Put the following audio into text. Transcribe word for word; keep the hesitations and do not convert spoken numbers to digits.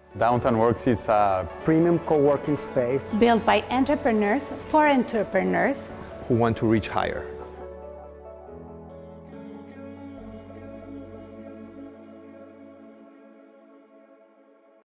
Downtown Works is a premium co-working space built by entrepreneurs for entrepreneurs who want to reach higher.